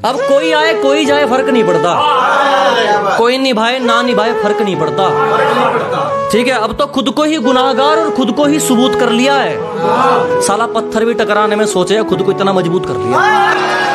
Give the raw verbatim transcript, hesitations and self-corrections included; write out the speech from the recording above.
अब कोई आए कोई जाए फर्क नहीं पड़ता, कोई निभाए ना निभाए फर्क नहीं पड़ता। ठीक है, अब तो खुद को ही गुनाहगार और खुद को ही सबूत कर लिया है। साला पत्थर भी टकराने में सोचे, खुद को इतना मजबूत कर लिया।